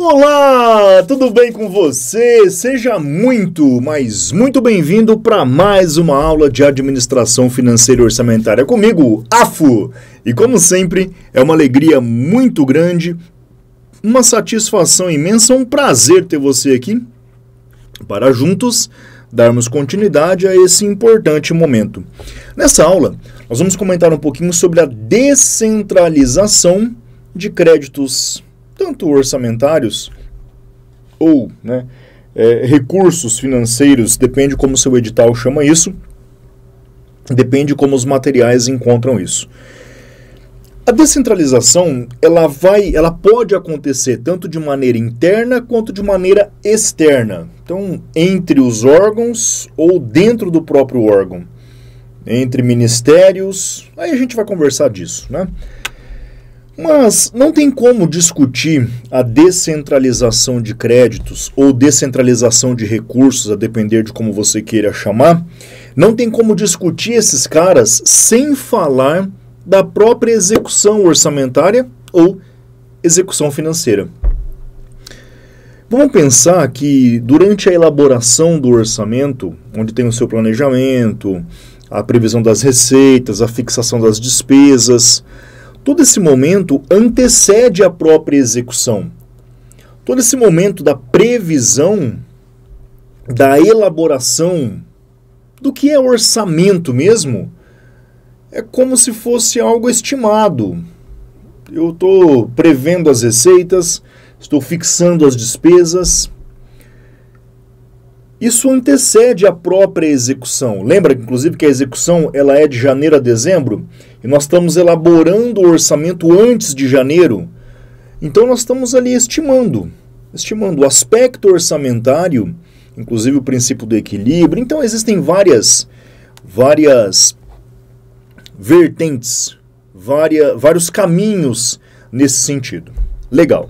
Olá, tudo bem com você? Seja muito, mas muito bem-vindo para mais uma aula de administração financeira e orçamentária comigo, AFO. E como sempre, é uma alegria muito grande, uma satisfação imensa, um prazer ter você aqui para juntos darmos continuidade a esse importante momento. Nessa aula, nós vamos comentar um pouquinho sobre a descentralização de créditos, tanto orçamentários ou recursos financeiros, depende como o seu edital chama isso, depende como os materiais encontram isso. A descentralização, ela pode acontecer tanto de maneira interna quanto de maneira externa. Então, entre os órgãos ou dentro do próprio órgão, entre ministérios, aí a gente vai conversar disso, né? Mas não tem como discutir a descentralização de créditos ou descentralização de recursos, a depender de como você queira chamar, não tem como discutir esses caras sem falar da própria execução orçamentária ou execução financeira. Vamos pensar que durante a elaboração do orçamento, onde tem o seu planejamento, a previsão das receitas, a fixação das despesas, todo esse momento antecede a própria execução. Todo esse momento da previsão, da elaboração, do que é orçamento mesmo, é como se fosse algo estimado. Eu estou prevendo as receitas, estou fixando as despesas. Isso antecede a própria execução. Lembra, inclusive, que a execução ela é de janeiro a dezembro? E nós estamos elaborando o orçamento antes de janeiro. Então, nós estamos ali estimando o aspecto orçamentário, inclusive o princípio do equilíbrio. Então, existem várias vertentes, vários caminhos nesse sentido. Legal.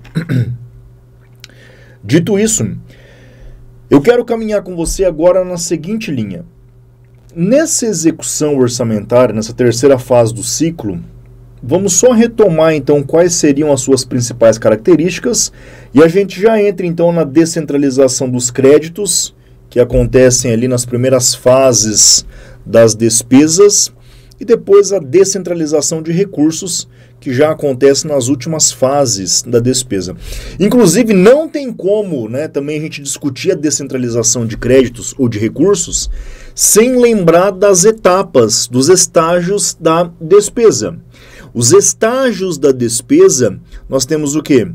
Dito isso, eu quero caminhar com você agora na seguinte linha. Nessa execução orçamentária, nessa terceira fase do ciclo, vamos só retomar então quais seriam as suas principais características e a gente já entra então na descentralização dos créditos, que acontecem ali nas primeiras fases das despesas, e depois a descentralização de recursos, que já acontece nas últimas fases da despesa. Inclusive, não tem como também a gente discutir a descentralização de créditos ou de recursos sem lembrar das etapas, dos estágios da despesa. Os estágios da despesa, nós temos o quê?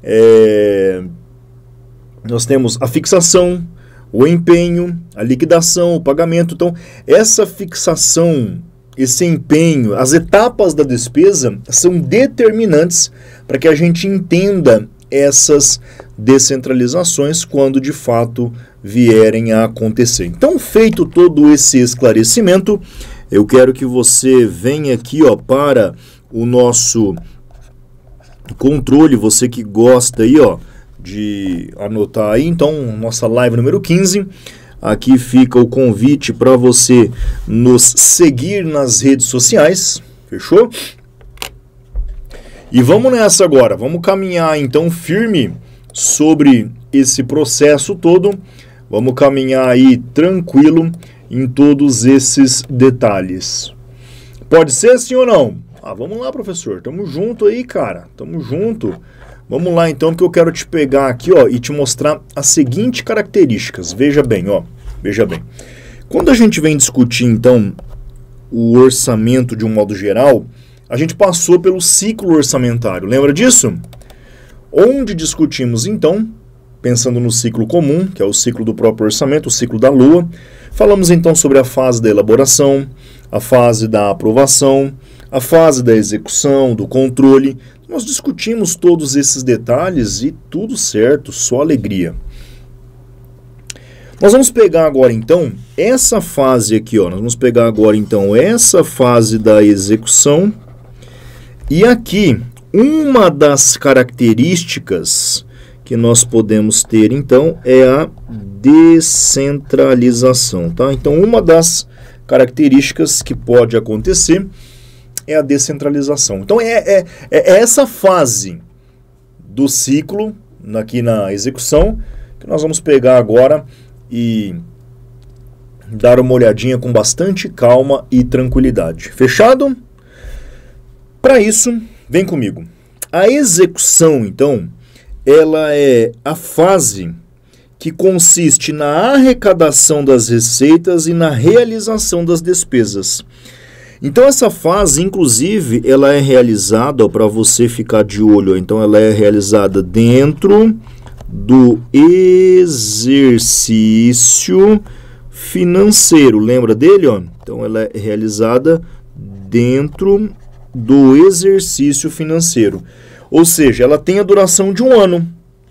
Nós temos a fixação, o empenho, a liquidação, o pagamento. Então, essa fixação, esse empenho, as etapas da despesa são determinantes para que a gente entenda essas descentralizações quando de fato vierem a acontecer. Então, feito todo esse esclarecimento, eu quero que você venha aqui para o nosso controle, você que gosta aí de anotar aí, então, nossa live número 15. Aqui fica o convite para você nos seguir nas redes sociais, fechou? E vamos nessa agora, vamos caminhar então firme sobre esse processo todo, vamos caminhar aí tranquilo em todos esses detalhes. Pode ser sim ou não? Vamos lá, professor, tamo junto aí, cara, tamo junto. Vamos lá então, que eu quero te pegar aqui e te mostrar as seguintes características. Veja bem, veja bem. Quando a gente vem discutir então o orçamento de um modo geral, a gente passou pelo ciclo orçamentário. Lembra disso? Onde discutimos então, pensando no ciclo comum, que é o ciclo do próprio orçamento, o ciclo da Lua, falamos então sobre a fase da elaboração, a fase da aprovação, a fase da execução, do controle. Nós discutimos todos esses detalhes e tudo certo, só alegria. Nós vamos pegar agora então essa fase aqui, nós vamos pegar agora então essa fase da execução e aqui uma das características que nós podemos ter então é a descentralização, tá? Então uma das características que pode acontecer é a descentralização. Então é essa fase do ciclo, aqui na execução, que nós vamos pegar agora e dar uma olhadinha com bastante calma e tranquilidade. Fechado? Para isso, vem comigo. A execução, então, ela é a fase que consiste na arrecadação das receitas e na realização das despesas. Então essa fase, inclusive, ela é realizada, para você ficar de olho, então ela é realizada dentro do exercício financeiro. Lembra dele, ó? Então ela é realizada dentro do exercício financeiro. Ou seja, ela tem a duração de 1 ano.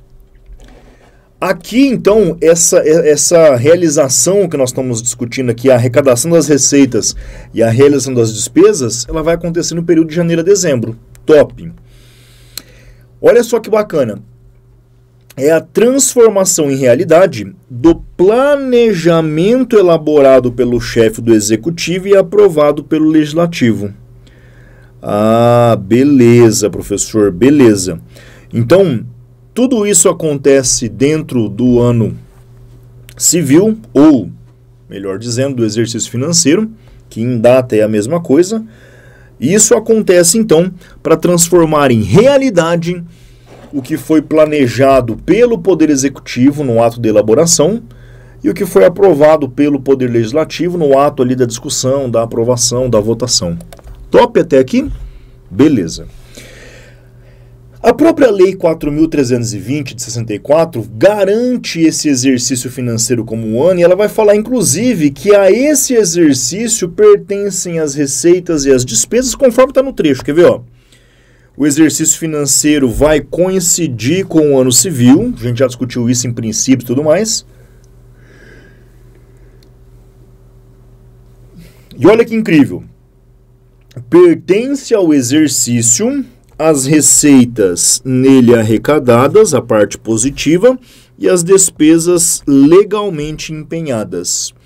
Aqui, então, essa realização que nós estamos discutindo aqui, a arrecadação das receitas e a realização das despesas, ela vai acontecer no período de janeiro a dezembro. Top! Olha só que bacana. É a transformação em realidade do planejamento elaborado pelo chefe do executivo e aprovado pelo legislativo. Ah, beleza, professor, beleza. Então, tudo isso acontece dentro do ano civil, ou, melhor dizendo, do exercício financeiro, que em data é a mesma coisa. E isso acontece, então, para transformar em realidade o que foi planejado pelo Poder Executivo no ato de elaboração e o que foi aprovado pelo Poder Legislativo no ato ali da discussão, da aprovação, da votação. Top até aqui? Beleza. A própria Lei 4.320 de 64 garante esse exercício financeiro como um ano e ela vai falar, inclusive, que a esse exercício pertencem as receitas e as despesas, conforme está no trecho. Quer ver, ó? O exercício financeiro vai coincidir com o ano civil, a gente já discutiu isso em princípio e tudo mais. E olha que incrível. Pertence ao exercício as receitas nele arrecadadas, a parte positiva, e as despesas legalmente empenhadas.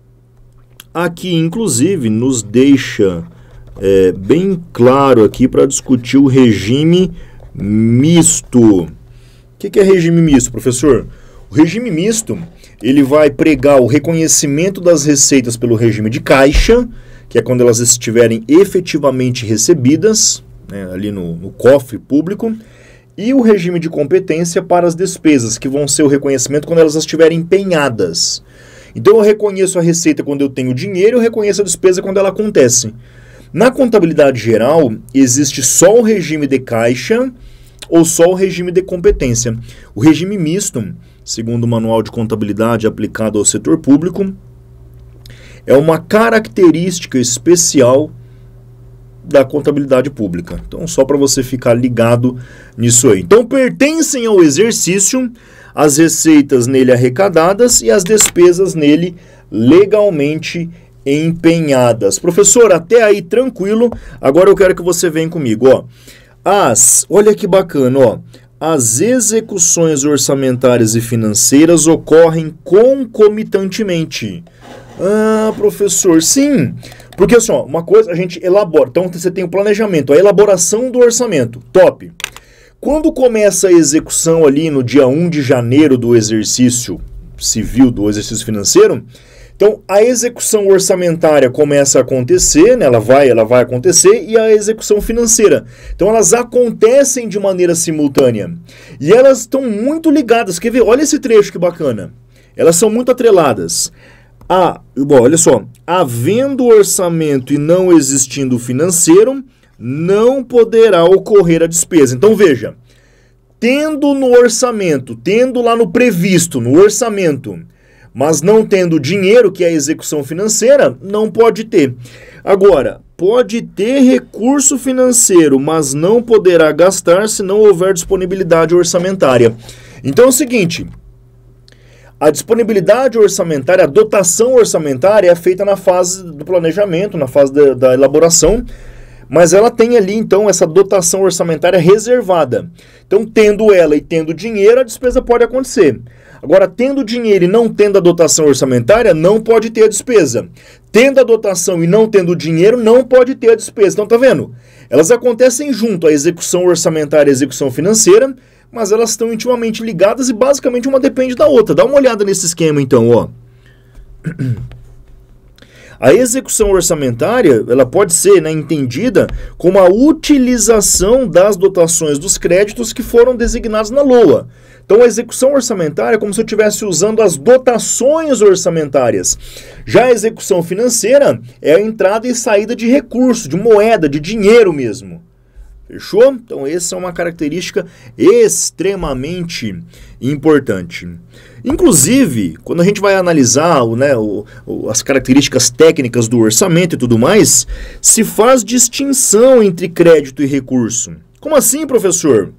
Aqui, inclusive, nos deixa bem claro aqui para discutir o regime misto. O que é regime misto, professor? O regime misto, ele vai pregar o reconhecimento das receitas pelo regime de caixa, que é quando elas estiverem efetivamente recebidas, ali no cofre público, e o regime de competência para as despesas, que vão ser o reconhecimento quando elas estiverem empenhadas. Então eu reconheço a receita quando eu tenho dinheiro, eu reconheço a despesa quando ela acontece. Na contabilidade geral, existe só o regime de caixa ou só o regime de competência. O regime misto, segundo o Manual de Contabilidade aplicado ao setor público, é uma característica especial da contabilidade pública. Então, só para você ficar ligado nisso aí. Então, pertencem ao exercício as receitas nele arrecadadas e as despesas nele legalmente empenhadas. Professor, até aí tranquilo. Agora eu quero que você venha comigo, ó. Olha que bacana, ó. As execuções orçamentárias e financeiras ocorrem concomitantemente. Ah, professor, sim. Porque assim, ó, uma coisa a gente elabora. Então você tem o planejamento, a elaboração do orçamento. Top. Quando começa a execução ali no dia 1 de janeiro do exercício civil, do exercício financeiro, então a execução orçamentária começa a acontecer, né? Ela vai acontecer, e a execução financeira. Então elas acontecem de maneira simultânea. E elas estão muito ligadas. Quer ver? Olha esse trecho que bacana. Elas são muito atreladas. Bom, olha só. Havendo orçamento e não existindo financeiro, não poderá ocorrer a despesa. Então veja, tendo no orçamento, tendo lá no previsto, no orçamento, mas não tendo dinheiro, que é a execução financeira, não pode ter. Agora, pode ter recurso financeiro, mas não poderá gastar se não houver disponibilidade orçamentária. Então é o seguinte, a disponibilidade orçamentária, a dotação orçamentária é feita na fase do planejamento, na fase da elaboração, mas ela tem ali, então, essa dotação orçamentária reservada. Então, tendo ela e tendo dinheiro, a despesa pode acontecer. Agora, tendo dinheiro e não tendo a dotação orçamentária, não pode ter a despesa. Tendo a dotação e não tendo dinheiro, não pode ter a despesa. Então, tá vendo? Elas acontecem junto, a execução orçamentária e a execução financeira, mas elas estão intimamente ligadas e basicamente uma depende da outra. Dá uma olhada nesse esquema, então, ó. A execução orçamentária, ela pode ser, né, entendida como a utilização das dotações dos créditos que foram designados na LOA. Então, a execução orçamentária é como se eu estivesse usando as dotações orçamentárias. Já a execução financeira é a entrada e saída de recurso, de moeda, de dinheiro mesmo. Fechou? Então, essa é uma característica extremamente importante. Inclusive, quando a gente vai analisar as características técnicas do orçamento e tudo mais, se faz distinção entre crédito e recurso. Como assim, professor?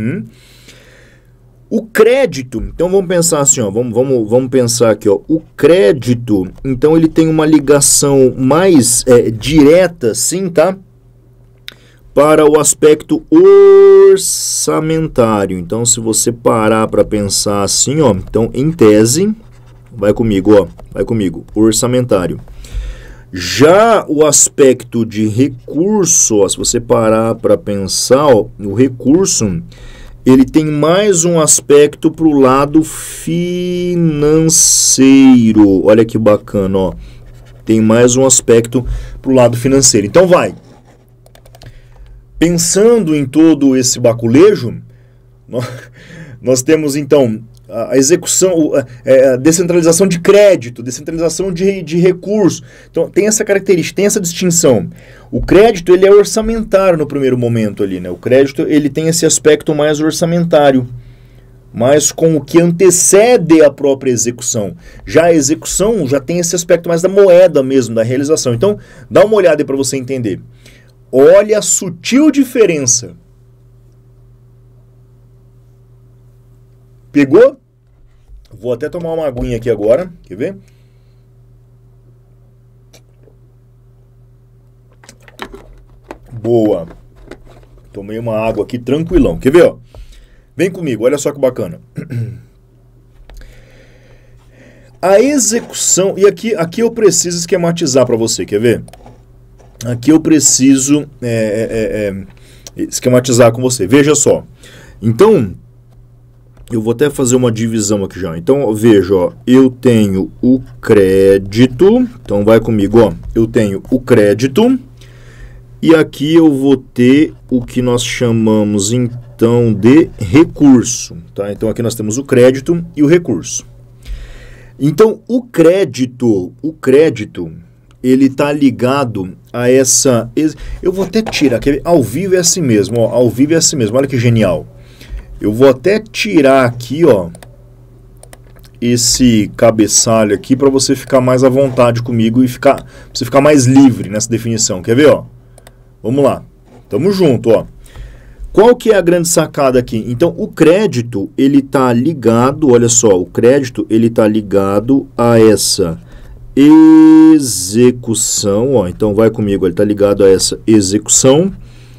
O crédito, então vamos pensar assim, ó, vamos pensar aqui, ó, o crédito, então ele tem uma ligação mais direta, sim, tá? Para o aspecto orçamentário. Então, se você parar para pensar assim, ó, então em tese, vai comigo, orçamentário. Já o aspecto de recurso, ó, se você parar para pensar, ó, o recurso, ele tem mais um aspecto para o lado financeiro. Olha que bacana, ó. Tem mais um aspecto para o lado financeiro. Então, vai. Pensando em todo esse baculejo, nós temos então a execução, a descentralização de crédito, descentralização de recursos. Então tem essa característica, tem essa distinção. O crédito ele é orçamentário no primeiro momento ali, né? O crédito ele tem esse aspecto mais orçamentário, mas com o que antecede a própria execução. Já a execução já tem esse aspecto mais da moeda mesmo, da realização. Então dá uma olhada aí para você entender. Olha a sutil diferença. Pegou? Vou até tomar uma aguinha aqui agora. Quer ver? Boa. Tomei uma água aqui tranquilão. Quer ver? Ó? Vem comigo, olha só que bacana. A execução... E aqui eu preciso esquematizar para você. Quer ver? Aqui eu preciso esquematizar com você. Veja só. Então, eu vou até fazer uma divisão aqui já. Então, veja, ó, eu tenho o crédito. Então, vai comigo, ó. Eu tenho o crédito. E aqui eu vou ter o que nós chamamos, então, de recurso. Tá? Então, aqui nós temos o crédito e o recurso. Então, o crédito... ele está ligado a essa... Eu vou até tirar, ao vivo é assim mesmo, ó, ao vivo é assim mesmo, olha que genial. Eu vou até tirar aqui, ó, esse cabeçalho aqui para você ficar mais à vontade comigo e você ficar mais livre nessa definição. Quer ver, ó? Vamos lá, tamo junto, ó. Qual que é a grande sacada aqui? Então, o crédito, ele está ligado, olha só, o crédito, ele está ligado a essa... execução, ó, então vai comigo, ele está ligado a essa execução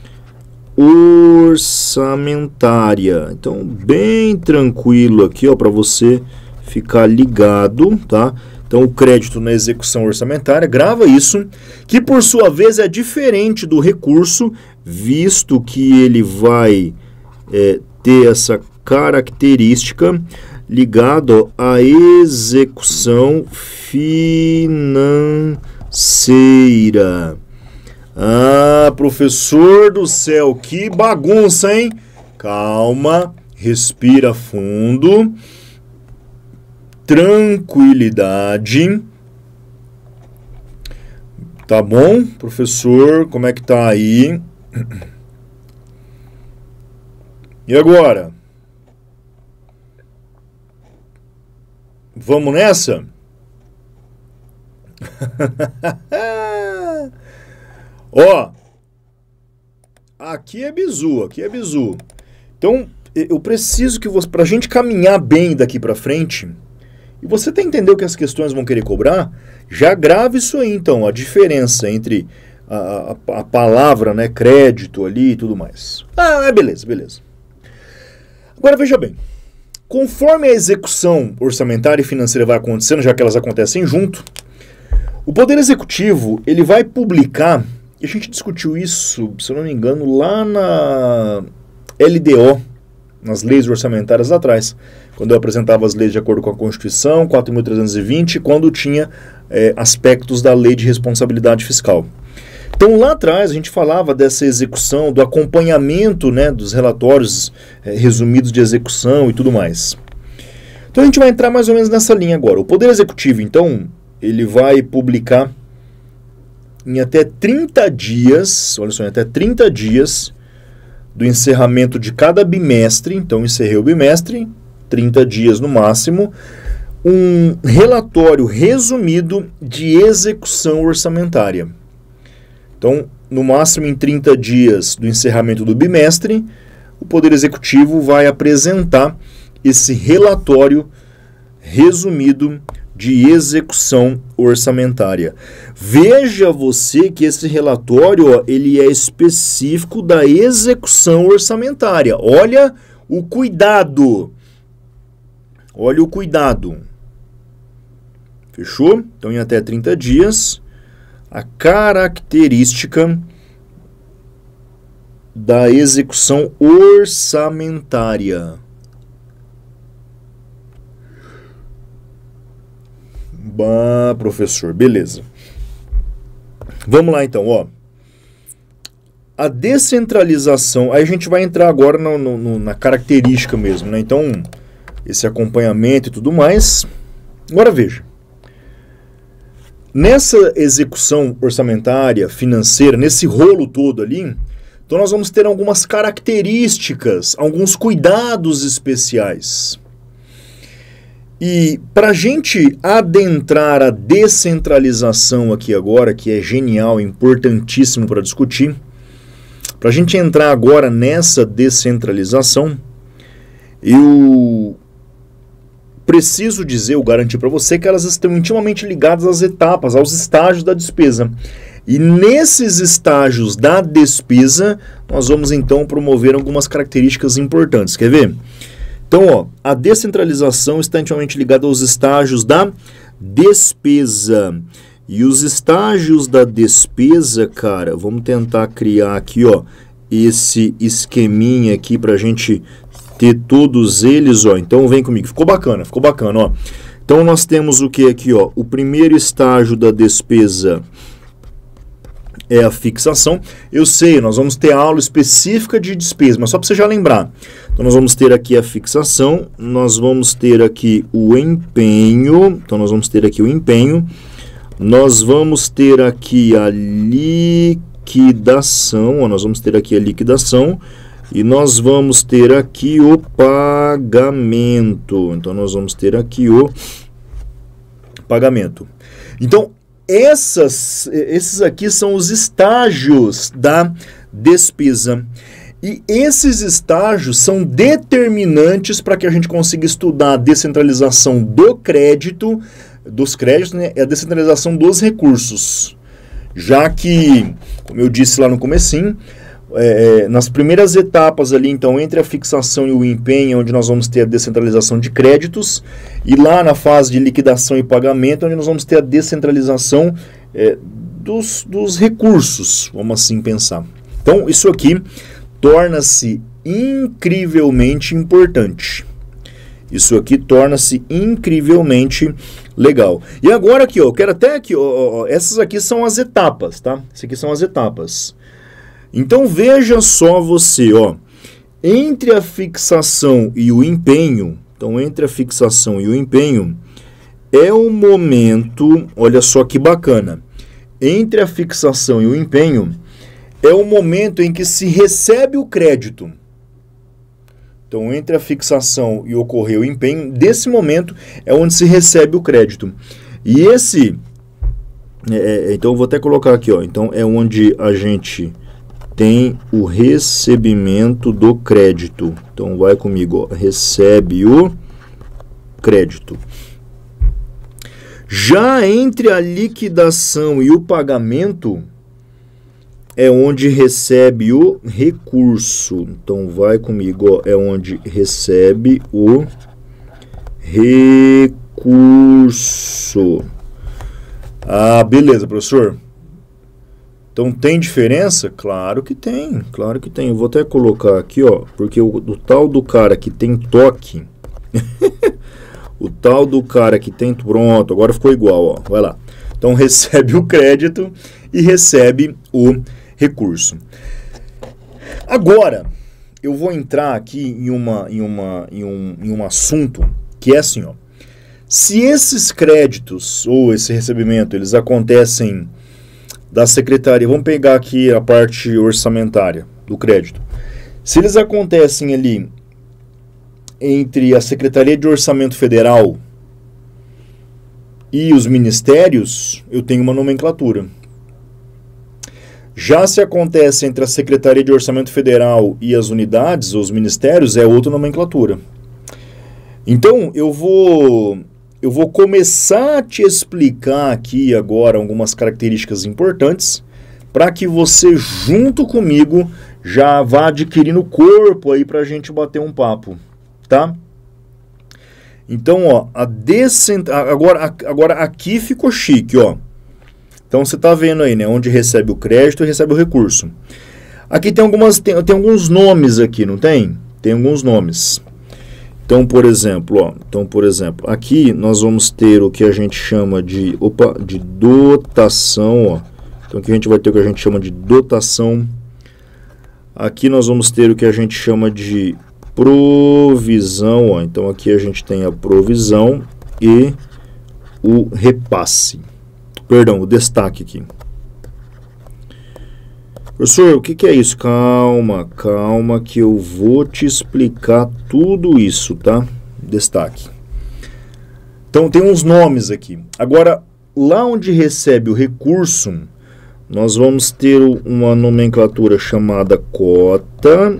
orçamentária. Então, bem tranquilo aqui, ó, para você ficar ligado, tá? Então, o crédito na execução orçamentária, grava isso, que por sua vez é diferente do recurso, visto que ele vai ter essa característica ligado à execução financeira. Ah, professor do céu, que bagunça, hein? Calma, respira fundo, tranquilidade. Tá bom, professor? Como é que tá aí? E agora? Vamos nessa? Ó, aqui é bizu, aqui é bizu. Então, eu preciso que você, pra gente caminhar bem daqui pra frente, e você até entender o que as questões vão querer cobrar, já grave isso aí, então, a diferença entre a palavra, né, crédito ali e tudo mais. Ah, beleza, beleza. Agora, veja bem. Conforme a execução orçamentária e financeira vai acontecendo, já que elas acontecem junto, o Poder Executivo ele vai publicar, e a gente discutiu isso, se eu não me engano, lá na LDO, nas leis orçamentárias lá atrás, quando eu apresentava as leis de acordo com a Constituição, 4.320, quando tinha aspectos da Lei de Responsabilidade Fiscal. Então, lá atrás, a gente falava dessa execução, do acompanhamento, né, dos relatórios resumidos de execução e tudo mais. Então, a gente vai entrar mais ou menos nessa linha agora. O Poder Executivo, então, ele vai publicar em até 30 dias, olha só, em até 30 dias do encerramento de cada bimestre, então, encerrei o bimestre, 30 dias no máximo, um relatório resumido de execução orçamentária. Então, no máximo em 30 dias do encerramento do bimestre, o Poder Executivo vai apresentar esse relatório resumido de execução orçamentária. Veja você que esse relatório, ó, ele é específico da execução orçamentária. Olha o cuidado. Olha o cuidado. Fechou? Então, em até 30 dias... a característica da execução orçamentária. Bah, professor, beleza. Vamos lá então, ó. A descentralização, aí a gente vai entrar agora na característica mesmo, né? Então, esse acompanhamento e tudo mais. Agora veja. Nessa execução orçamentária, financeira, nesse rolo todo ali, então nós vamos ter algumas características, alguns cuidados especiais. E para a gente adentrar a descentralização aqui agora, que é genial, importantíssimo para discutir, para a gente entrar agora nessa descentralização, eu preciso dizer, ou garantir para você, que elas estão intimamente ligadas às etapas, aos estágios da despesa. E nesses estágios da despesa, nós vamos então promover algumas características importantes. Quer ver? Então, ó, a descentralização está intimamente ligada aos estágios da despesa. E os estágios da despesa, cara, vamos tentar criar aqui, ó, esse esqueminha aqui para a gente ter todos eles, ó. Então vem comigo, ficou bacana, ó. Então nós temos o que aqui, ó? O primeiro estágio da despesa é a fixação. Eu sei, nós vamos ter aula específica de despesa, mas só para você já lembrar. Então nós vamos ter aqui a fixação, nós vamos ter aqui o empenho, então nós vamos ter aqui o empenho, nós vamos ter aqui a liquidação, ó, nós vamos ter aqui a liquidação, e nós vamos ter aqui o pagamento. Então, nós vamos ter aqui o pagamento. Então, esses aqui são os estágios da despesa. E esses estágios são determinantes para que a gente consiga estudar a descentralização do crédito, dos créditos, né, e a descentralização dos recursos. Já que, como eu disse lá no comecinho, nas primeiras etapas ali, então, entre a fixação e o empenho, onde nós vamos ter a descentralização de créditos, e lá na fase de liquidação e pagamento, onde nós vamos ter a descentralização dos recursos, vamos assim pensar. Então, isso aqui torna-se incrivelmente importante. Isso aqui torna-se incrivelmente legal. E agora aqui, ó, eu quero até aqui, ó, essas aqui são as etapas, tá? Essas aqui são as etapas. Então veja só você, ó, entre a fixação e o empenho, então entre a fixação e o empenho, é o momento, olha só que bacana, entre a fixação e o empenho, é o momento em que se recebe o crédito. Então entre a fixação e ocorrer o empenho, desse momento é onde se recebe o crédito. E esse, então eu vou até colocar aqui, ó, então é onde a gente tem o recebimento do crédito. Então vai comigo, ó, recebe o crédito. Já entre a liquidação e o pagamento é onde recebe o recurso. Então vai comigo, ó, é onde recebe o recurso. Ah, beleza, professor. Então tem diferença? Claro que tem, claro que tem. Eu vou até colocar aqui, ó, porque o tal do cara que tem toque, o tal do cara que tem, pronto, agora ficou igual, ó, vai lá. Então recebe o crédito e recebe o recurso. Agora, eu vou entrar aqui em um assunto que é assim, ó. Se esses créditos ou esse recebimento, eles acontecem da secretaria, vamos pegar aqui a parte orçamentária do crédito. Se eles acontecem ali entre a Secretaria de Orçamento Federal e os ministérios, eu tenho uma nomenclatura. Já se acontece entre a Secretaria de Orçamento Federal e as unidades, ou os ministérios, é outra nomenclatura. Então, eu vou começar a te explicar aqui agora algumas características importantes para que você, junto comigo, já vá adquirindo corpo aí para a gente bater um papo, tá? Então, ó, agora aqui ficou chique, ó. Então, você está vendo aí, né, onde recebe o crédito e recebe o recurso. Aqui tem alguns nomes aqui, não tem? Tem alguns nomes. Então, por exemplo, ó, aqui nós vamos ter o que a gente chama de dotação, ó. Então aqui a gente vai ter o que a gente chama de dotação. Aqui nós vamos ter o que a gente chama de provisão, ó. Então aqui a gente tem a provisão e o repasse. Perdão, o destaque aqui. Professor, o que é isso? Calma que eu vou te explicar tudo isso, tá? Destaque. Então, tem uns nomes aqui. Agora, lá onde recebe o recurso, nós vamos ter uma nomenclatura chamada cota,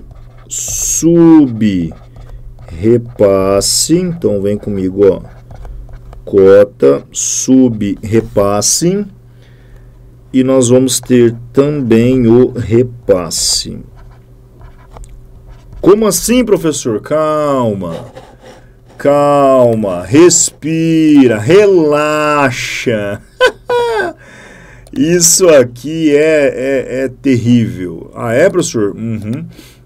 sub-repasse. Então, vem comigo, ó. Cota, sub-repasse. E nós vamos ter também o repasse. Como assim, professor? Calma, respira, relaxa. Isso aqui é terrível. Ah, é, professor? Uhum.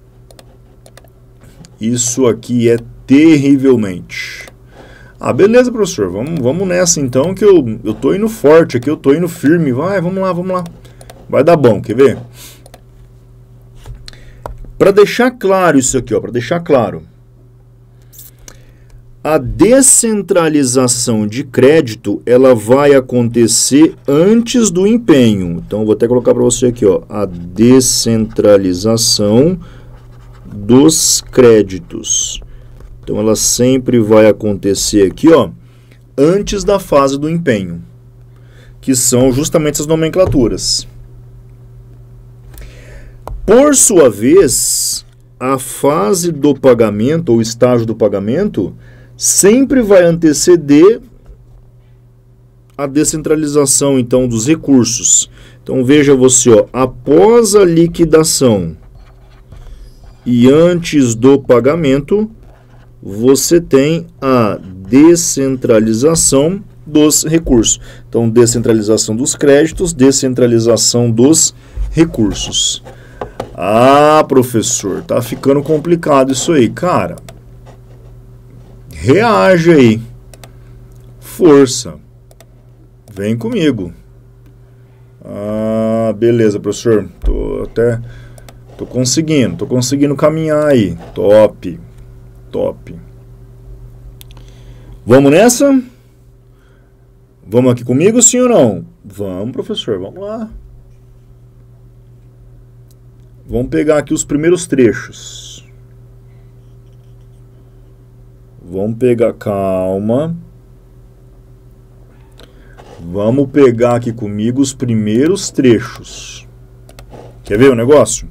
Isso aqui é terrivelmente. Ah, beleza, professor, vamos nessa então, que eu tô indo forte aqui, eu tô indo firme, vai, vamos lá. Vai dar bom, quer ver? Para deixar claro isso aqui, ó, para deixar claro. A descentralização de crédito, ela vai acontecer antes do empenho. Então, vou até colocar para você aqui, ó, a descentralização dos créditos. Então, ela sempre vai acontecer aqui, ó, antes da fase do empenho, que são justamente as nomenclaturas. Por sua vez, a fase do pagamento, ou estágio do pagamento, sempre vai anteceder a descentralização, então, dos recursos. Então, veja você, ó, após a liquidação e antes do pagamento, você tem a descentralização dos recursos. Então, descentralização dos créditos, descentralização dos recursos. Ah, professor, tá ficando complicado isso aí. Cara, reage aí. Força. Vem comigo. Ah, beleza, professor. Tô conseguindo caminhar aí. Top. Vamos nessa? Vamos aqui comigo, sim ou não? Vamos, professor, vamos lá. Vamos pegar aqui os primeiros trechos. Vamos pegar, calma. Vamos pegar aqui comigo os primeiros trechos. Quer ver o negócio?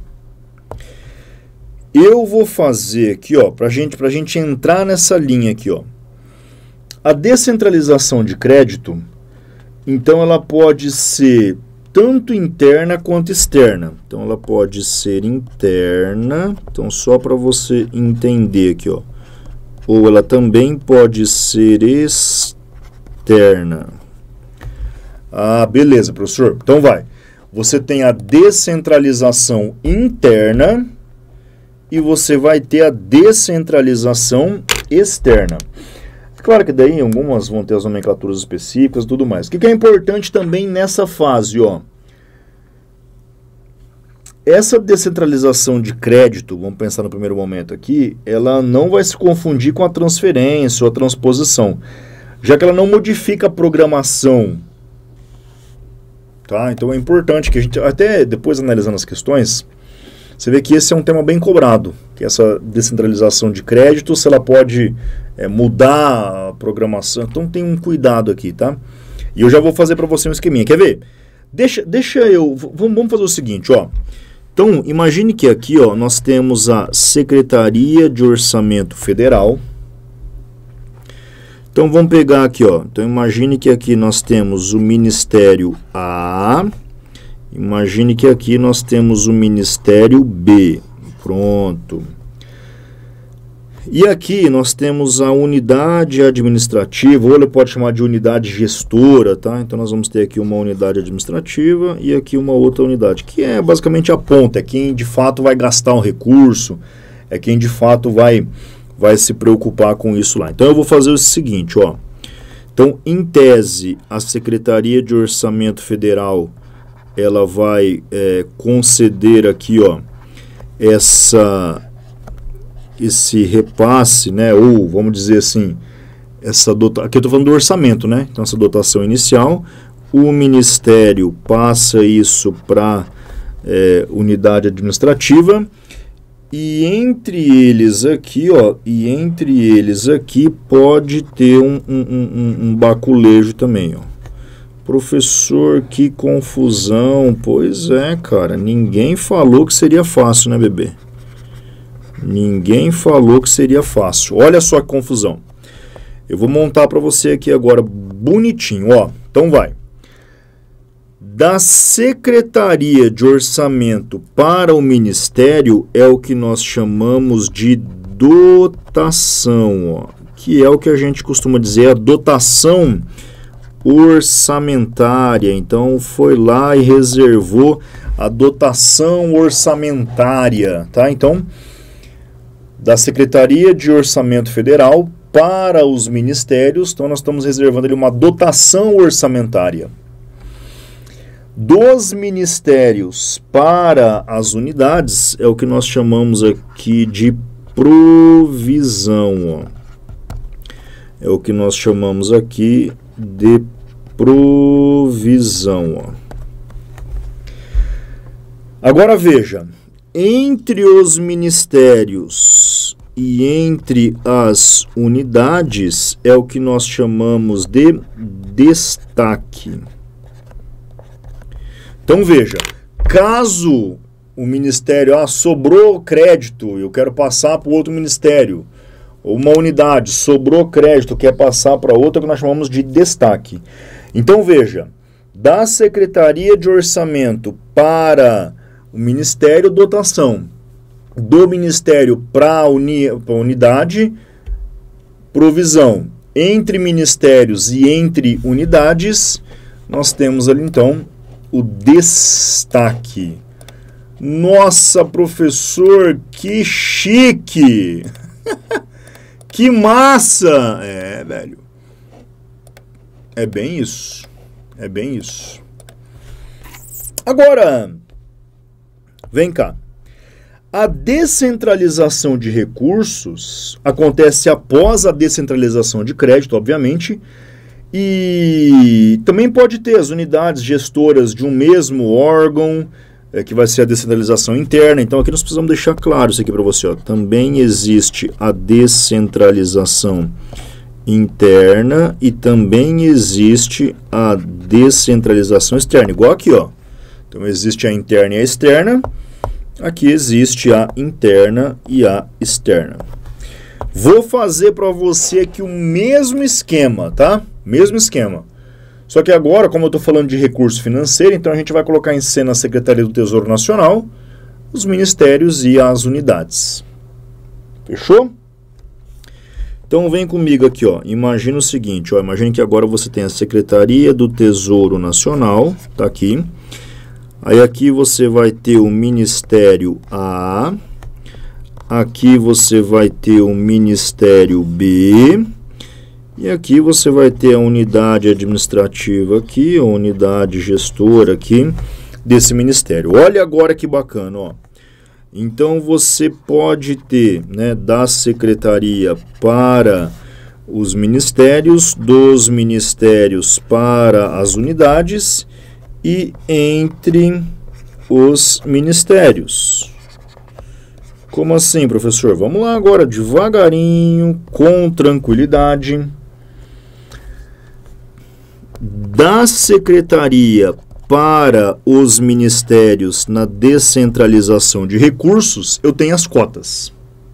Eu vou fazer aqui, ó, pra gente entrar nessa linha aqui, ó. A descentralização de crédito, então ela pode ser tanto interna quanto externa. Então ela pode ser interna, então só para você entender aqui, ó. ou ela também pode ser externa. Ah, beleza, professor. Então vai. Você tem a descentralização interna e você vai ter a descentralização externa. Claro que daí algumas vão ter as nomenclaturas específicas e tudo mais. O que é importante também nessa fase, ó? Essa descentralização de crédito, vamos pensar no primeiro momento aqui, ela não vai se confundir com a transferência ou a transposição, já que ela não modifica a programação. Tá? Então é importante que a gente, até depois analisando as questões, você vê que esse é um tema bem cobrado, que essa descentralização de crédito, se ela pode mudar a programação, então tem um cuidado aqui, tá? E eu já vou fazer para você um esqueminha, quer ver? Vamos fazer o seguinte, ó. Então, imagine que aqui, ó, nós temos a Secretaria de Orçamento Federal. Então, vamos pegar aqui, ó. Então, imagine que aqui nós temos o Ministério A. Imagine que aqui nós temos o Ministério B. Pronto. E aqui nós temos a unidade administrativa, ou ele pode chamar de unidade gestora, tá? Então nós vamos ter aqui uma unidade administrativa e aqui uma outra unidade, que é basicamente a ponta, é quem de fato vai gastar um recurso, é quem de fato vai se preocupar com isso lá. Então eu vou fazer o seguinte, ó. Então, em tese, a Secretaria de Orçamento Federal, ela vai conceder aqui, ó, esse repasse, né, ou vamos dizer assim, aqui eu estou falando do orçamento, né, então essa dotação inicial, o Ministério passa isso para unidade administrativa, e entre eles aqui, ó, pode ter um baculejo também, ó. Professor, que confusão. Pois é, cara, ninguém falou que seria fácil, né, bebê? Ninguém falou que seria fácil. Olha só que confusão. Eu vou montar para você aqui agora bonitinho, ó. Então vai. Da Secretaria de Orçamento para o Ministério é o que nós chamamos de dotação, ó, que é o que a gente costuma dizer, a dotação orçamentária. Então foi lá e reservou a dotação orçamentária, tá? Então, da Secretaria de Orçamento Federal para os ministérios, então nós estamos reservando ali uma dotação orçamentária. Dos ministérios para as unidades é o que nós chamamos aqui de provisão, ó. É o que nós chamamos aqui de provisão, ó. Agora veja, entre os ministérios e entre as unidades é o que nós chamamos de destaque. Então veja, caso o ministério, sobrou crédito, eu quero passar para o outro ministério, ou uma unidade, sobrou crédito, quer passar para outra, que nós chamamos de destaque. Então veja, da Secretaria de Orçamento para o Ministério, dotação. Do Ministério para a unidade, provisão. Entre ministérios e entre unidades, nós temos ali então o destaque. Nossa, professor, que chique! Que massa! É, velho. É bem isso. É bem isso. Agora, vem cá. A descentralização de recursos acontece após a descentralização de crédito, obviamente, e também pode ter as unidades gestoras de um mesmo órgão, que vai ser a descentralização interna. Então aqui nós precisamos deixar claro isso aqui para você, ó. Também existe a descentralização interna e também existe a descentralização externa, igual aqui, ó. Então existe a interna e a externa. Aqui existe a interna e a externa. Vou fazer para você aqui o mesmo esquema, tá? Mesmo esquema. Só que agora, como eu estou falando de recurso financeiro, então a gente vai colocar em cena a Secretaria do Tesouro Nacional, os ministérios e as unidades. Fechou? Então vem comigo aqui, ó. Imagina o seguinte, ó. Imagine que agora você tem a Secretaria do Tesouro Nacional, tá aqui. Aí aqui você vai ter o Ministério A, aqui você vai ter o Ministério B, e aqui você vai ter a unidade administrativa aqui, a unidade gestora aqui desse ministério. Olha agora que bacana, ó. Então você pode ter, né, da secretaria para os ministérios, dos ministérios para as unidades e entre os ministérios. Como assim, professor? Vamos lá agora, devagarinho, com tranquilidade. Da secretaria para os ministérios na descentralização de recursos, eu tenho as cotas.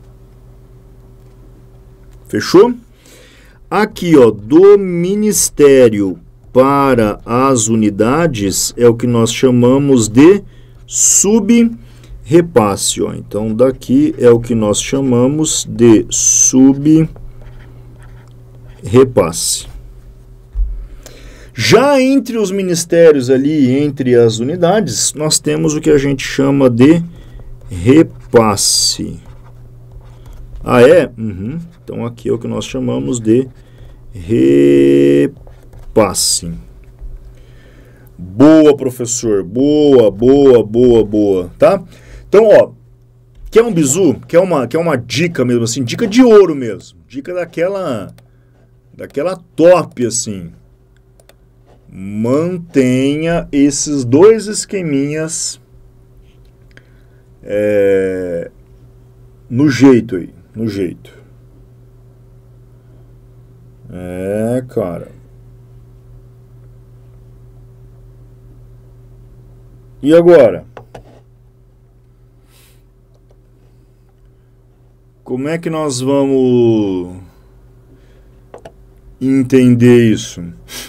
Fechou? Aqui, ó, do ministério para as unidades é o que nós chamamos de subrepasse. Ó. Então, daqui é o que nós chamamos de subrepasse. Já entre os ministérios ali, entre as unidades, nós temos o que a gente chama de repasse. Ah, é? Uhum. Então, aqui é o que nós chamamos de repasse. Boa, professor. Boa, boa, boa, boa. Tá? Então, ó, quer um bizu? Quer uma dica mesmo, assim? Dica de ouro mesmo. Dica daquela top, assim. Mantenha esses dois esqueminhas no jeito aí, no jeito. Cara. E agora? Como é que nós vamos entender isso?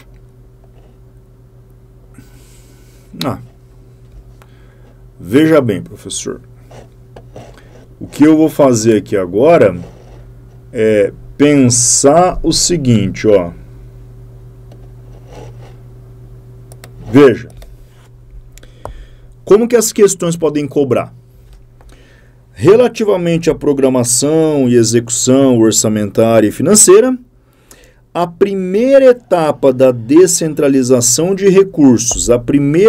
Veja bem, professor. O que eu vou fazer aqui agora é pensar o seguinte, ó. Veja. Como que as questões podem cobrar? Relativamente à programação e execução orçamentária e financeira, a primeira etapa da descentralização de recursos, é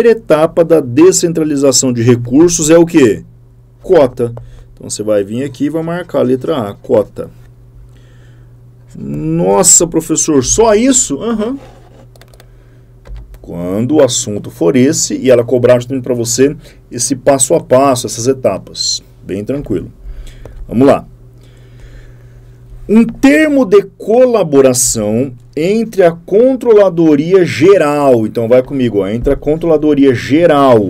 o quê? Cota. Então, você vai vir aqui e vai marcar a letra A, cota. Nossa, professor, só isso? Aham. Quando o assunto for esse, e ela cobrar para você esse passo a passo, essas etapas. Bem tranquilo. Vamos lá. Um termo de colaboração entre a Controladoria Geral, então vai comigo, ó, entre a Controladoria Geral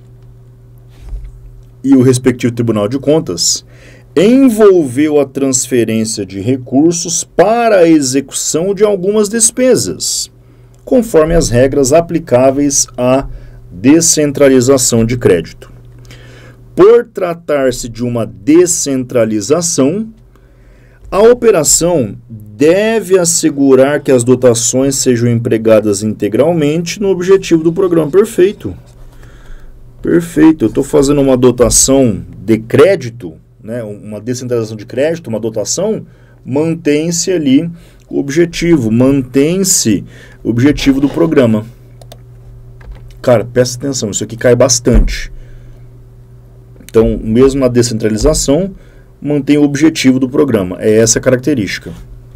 e o respectivo Tribunal de Contas, envolveu a transferência de recursos para a execução de algumas despesas, conforme as regras aplicáveis à descentralização de crédito. Por tratar-se de uma descentralização, a operação deve assegurar que as dotações sejam empregadas integralmente no objetivo do programa. Perfeito. Perfeito. Eu estou fazendo uma dotação de crédito, né? Uma descentralização de crédito, uma dotação, mantém-se ali o objetivo, mantém-se o objetivo do programa. Cara, presta atenção, isso aqui cai bastante. Então, mesmo na descentralização, mantém o objetivo do programa. É essa a característica.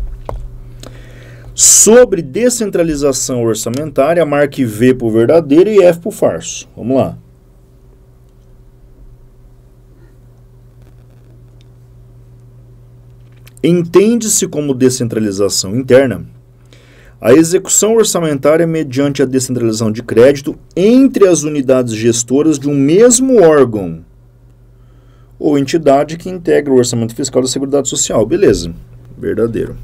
Sobre descentralização orçamentária, marque V por verdadeiro e F por falso. Vamos lá. Entende-se como descentralização interna a execução orçamentária mediante a descentralização de crédito entre as unidades gestoras de um mesmo órgão ou entidade que integra o orçamento fiscal da Seguridade Social. Beleza, verdadeiro.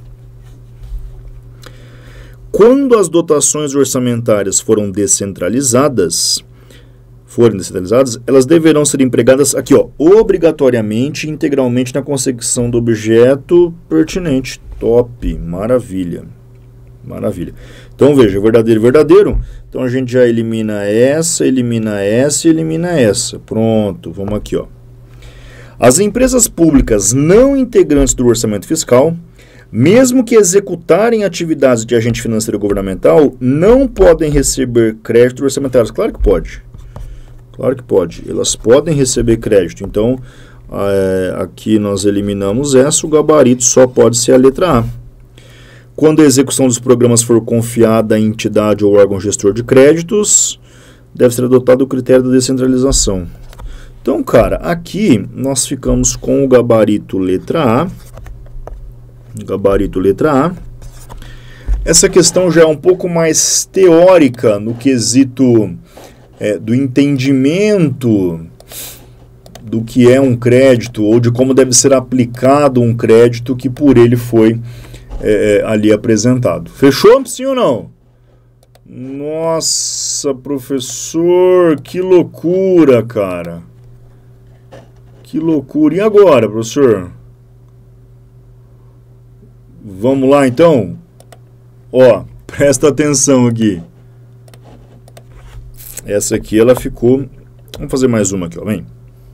Quando as dotações orçamentárias forem descentralizadas, elas deverão ser empregadas aqui, ó, obrigatoriamente e integralmente na consecução do objeto pertinente. Top, maravilha. Maravilha. Então veja, verdadeiro e verdadeiro. Então a gente já elimina essa e elimina essa. Pronto, vamos aqui, ó. As empresas públicas não integrantes do orçamento fiscal, mesmo que executarem atividades de agente financeiro governamental, não podem receber crédito orçamentário. Claro que pode. Claro que pode. Elas podem receber crédito. Então, aqui nós eliminamos essa. O gabarito só pode ser a letra A. Quando a execução dos programas for confiada à entidade ou órgão gestor de créditos, deve ser adotado o critério da descentralização. Então, cara, aqui nós ficamos com o gabarito letra A. Gabarito letra A. Essa questão já é um pouco mais teórica no quesito do entendimento do que é um crédito ou de como deve ser aplicado um crédito que por ele foi ali apresentado. Fechou? Sim ou não? Nossa, professor, que loucura, cara. Que loucura. E agora, professor? Vamos lá, então? Ó, presta atenção aqui. Essa aqui, ela ficou... Vamos fazer mais uma aqui, ó, vem.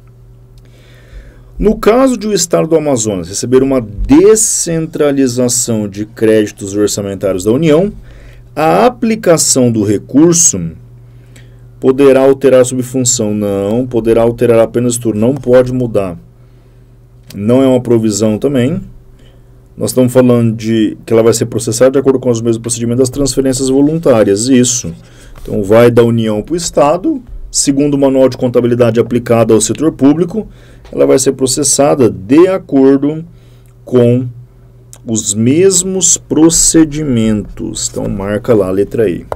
No caso de o Estado do Amazonas receber uma descentralização de créditos orçamentários da União, a aplicação do recurso poderá alterar a subfunção. Não, poderá alterar apenas tudo. Não pode mudar. Não é uma provisão também. Nós estamos falando de que ela vai ser processada de acordo com os mesmos procedimentos das transferências voluntárias. Isso. Então, vai da União para o Estado. Segundo o Manual de Contabilidade aplicado ao setor público, ela vai ser processada de acordo com os mesmos procedimentos. Então, marca lá a letra E.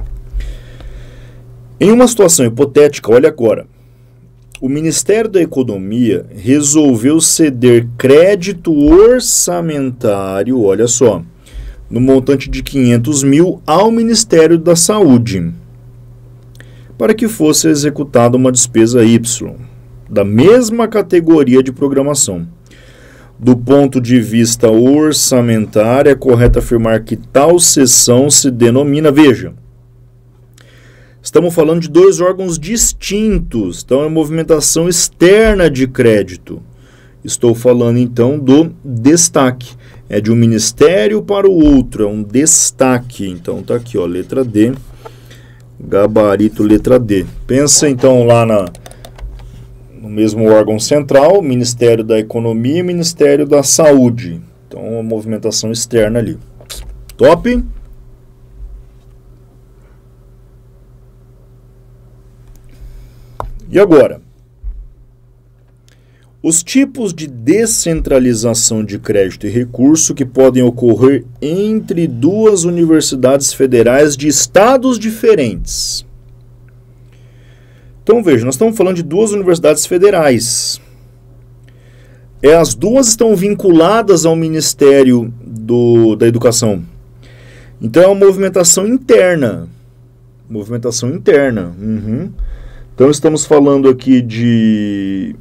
Em uma situação hipotética, olha agora, o Ministério da Economia resolveu ceder crédito orçamentário, olha só, no montante de 500 mil ao Ministério da Saúde, para que fosse executada uma despesa Y, da mesma categoria de programação. Do ponto de vista orçamentário, é correto afirmar que tal cessão se denomina, veja, estamos falando de dois órgãos distintos, então é movimentação externa de crédito. Estou falando então do destaque, é de um ministério para o outro, é um destaque. Então tá aqui, ó, letra D, gabarito letra D. Pensa então lá no mesmo órgão central, Ministério da Economia e Ministério da Saúde. Então a movimentação externa ali. Top? E agora? Os tipos de descentralização de crédito e recurso que podem ocorrer entre duas universidades federais de estados diferentes. Então veja, nós estamos falando de duas universidades federais. As duas estão vinculadas ao Ministério da Educação. Então é uma movimentação interna. Movimentação interna. Então estamos falando aqui de...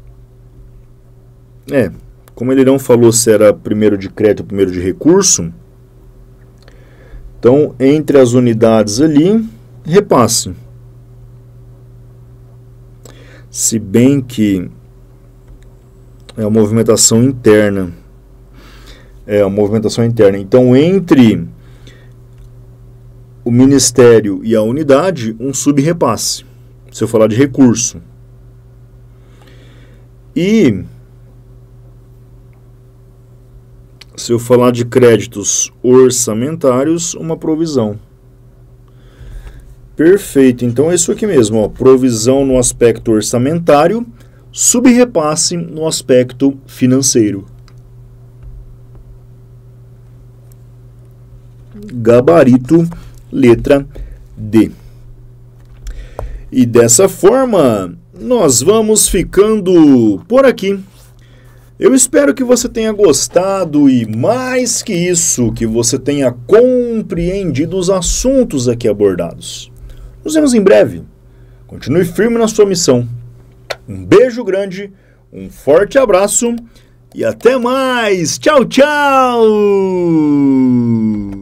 como ele não falou se era primeiro de crédito ou primeiro de recurso, então entre as unidades ali, repasse. Se bem que é uma movimentação interna. É uma movimentação interna. Então entre o Ministério e a unidade, um subrepasse. Se eu falar de recurso. E se eu falar de créditos orçamentários, uma provisão. Perfeito. Então é isso aqui mesmo, ó, provisão no aspecto orçamentário, subrepasse no aspecto financeiro. Gabarito, letra D. E dessa forma, nós vamos ficando por aqui. Eu espero que você tenha gostado e, mais que isso, que você tenha compreendido os assuntos aqui abordados. Nos vemos em breve. Continue firme na sua missão. Um beijo grande, um forte abraço e até mais. Tchau, tchau!